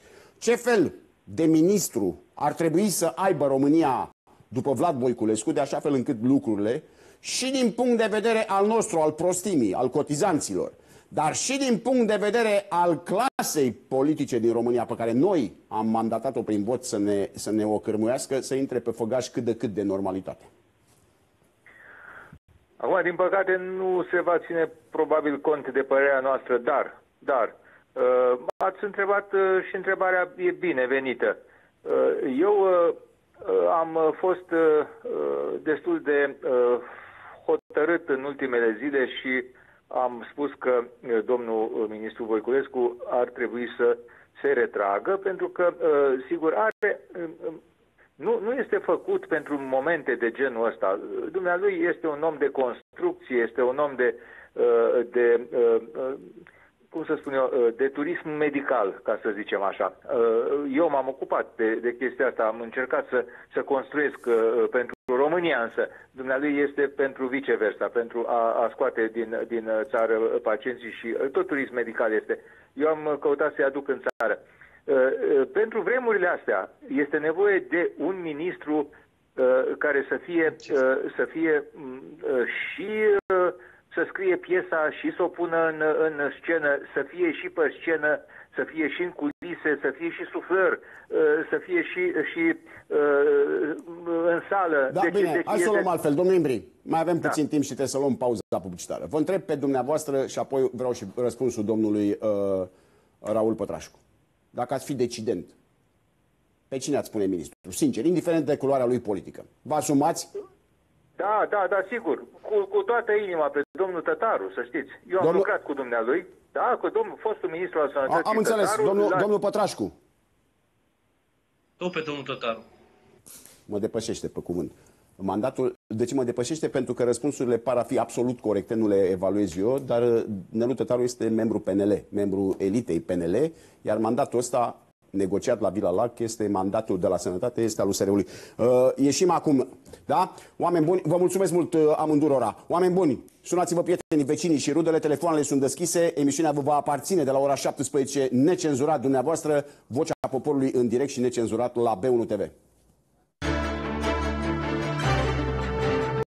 S1: Ce fel de ministru ar trebui să aibă România după Vlad Voiculescu, de așa fel încât lucrurile, și din punct de vedere al nostru, al prostimii, al cotizanților, dar și din punct de vedere al clasei politice din România, pe care noi am mandatat-o prin vot să ne, să ne ocârmuiască, să intre pe făgaș cât de cât de normalitate?
S7: Acum, din păcate, nu se va ține probabil cont de părerea noastră, dar, dar uh, ați întrebat uh, și întrebarea e binevenită. Uh, eu... Uh, Am fost destul de hotărât în ultimele zile și am spus că domnul ministru Voiculescu ar trebui să se retragă, pentru că, sigur, are, nu, nu este făcut pentru momente de genul ăsta. Dumnealui este un om de construcție, este un om de, de cum să spun eu, de turism medical, ca să zicem așa. Eu m-am ocupat de, de chestia asta, am încercat să, să construiesc pentru România, însă dumnealui este pentru viceversa, pentru a, a scoate din, din țară pacienții și tot turism medical este. Eu am căutat să-i aduc în țară. Pentru vremurile astea este nevoie de un ministru care să fie, să fie și să scrie piesa și să o pună în, în scenă, să fie și pe scenă, să fie și în culise, să fie și suflăr, să fie și, și în sală.
S1: Da, deci, bine, deci hai să o luăm altfel. Domnul Imbri, mai avem puțin da. timp și trebuie să luăm pauza publicitară. Vă întreb pe dumneavoastră și apoi vreau și răspunsul domnului uh, Raul Pătrașcu. Dacă ați fi decident, pe cine ați spune ministru? Sincer, indiferent de culoarea lui politică. Vă asumați?
S7: Da, da, da, sigur. Cu, cu toată inima pe domnul Tătaru, să știți. Eu am domnul... lucrat cu dumnealui. Da, cu domnul, fostul ministru al Sănătății.
S1: Am înțeles,
S7: Tătaru,
S1: domnul,
S7: la...
S1: domnul Pătrașcu.
S6: Tot pe domnul Tătaru.
S1: Mă depășește pe cuvânt. Mandatul, deci mă depășește pentru că răspunsurile par a fi absolut corecte, nu le evaluez eu, dar Nelu Tătaru este membru P N L, membru elitei P N L, iar mandatul ăsta negociat la Vila Lac este mandatul de la Sănătate, este al U S R-ului. Uh, ieșim acum, da? Oameni buni, vă mulțumesc mult uh, amândurora. Oameni buni, sunați-vă prietenii, vecinii și rudele, telefoanele sunt deschise, emisiunea vă va aparține de la ora șaptesprezece, necenzurat dumneavoastră, Vocea Poporului în direct și necenzurat la B unu T V.